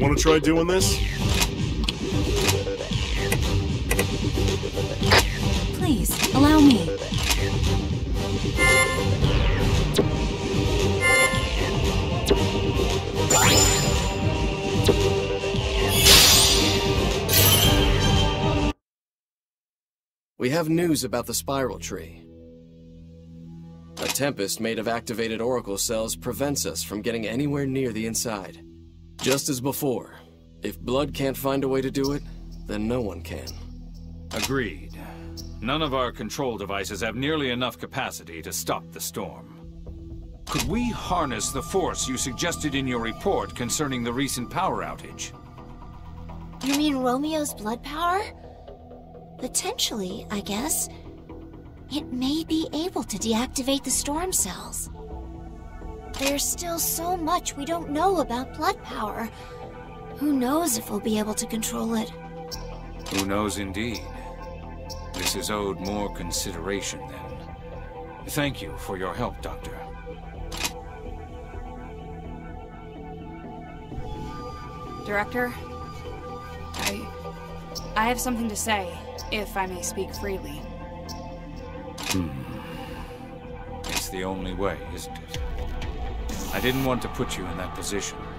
want to try doing this? Please, allow me. We have news about the spiral tree. A tempest made of activated oracle cells prevents us from getting anywhere near the inside. Just as before, if Blood can't find a way to do it, then no one can. Agreed. None of our control devices have nearly enough capacity to stop the storm. Could we harness the force you suggested in your report concerning the recent power outage? You mean Romeo's blood power? Potentially, I guess. It may be able to deactivate the storm cells. There's still so much we don't know about blood power. Who knows if we'll be able to control it? Who knows indeed. This is owed more consideration then. Thank you for your help, Doctor. Director, I have something to say, if I may speak freely. It's the only way, isn't it? I didn't want to put you in that position.